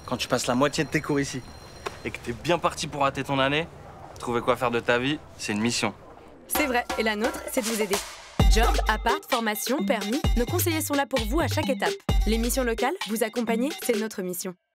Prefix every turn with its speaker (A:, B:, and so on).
A: quand tu passes la moitié de tes cours ici et que t'es bien parti pour rater ton année, trouver quoi faire de ta vie, c'est une mission.
B: C'est vrai, et la nôtre, c'est de vous aider. Job, appart, formation, permis, nos conseillers sont là pour vous à chaque étape. Les missions locales, vous accompagner, c'est notre mission.